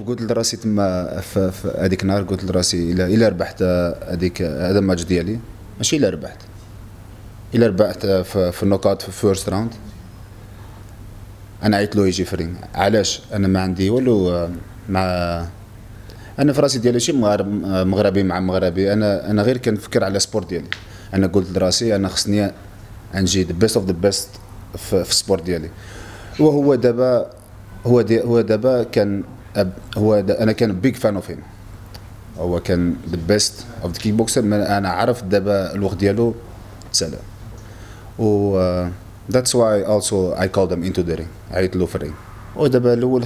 شوف قلت لراسي تما في هذيك النهار قلت لراسي الا ربحت هذيك هذا الماتش ديالي ماشي الا ربحت، الا ربحت في النوكات في فيرست راوند انا عيط له يجي فرين. علاش؟ انا ما عندي والو مع انا في راسي ديالي شي مغربي مع مغربي، انا غير كنفكر على سبورت ديالي. انا قلت لراسي انا خصني نجي ذا بيست اوف ذا بيست في السبورت ديالي. وهو دابا هو دابا كان انا كان بيج فان اوف هيم. هو كان ذا بيست اوف ذا كيك بوكسر. انا عرفت دابا الوقت ديالو تسالى. و that's why also I called him into the ring. عيط له في الرينغ. ودابا الاول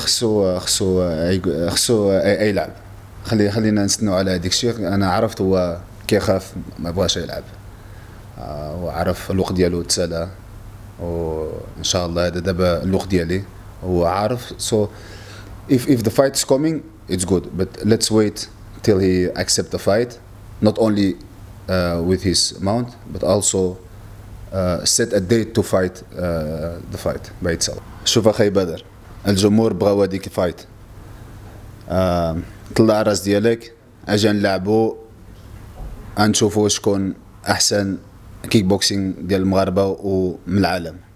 خصو يلعب. خلينا نستنوا على هذيك الشيء. انا عرفت هو كيخاف ما بغاش يلعب، وعرف الوقت ديالو تسالى، وان شاء الله هذا دابا الوقت ديالي. هو عارف. So if the fight is coming it's good, but let's wait till he accept the fight, not only with his mount but also set a date to fight the fight by itself. شوف اخي بدر، الجمهور بغاو هذيك الفايت. طلع الراس ديالك، اجا نلعبو نشوفو شكون احسن كيك بوكسينغ ديال المغاربه ومن العالم.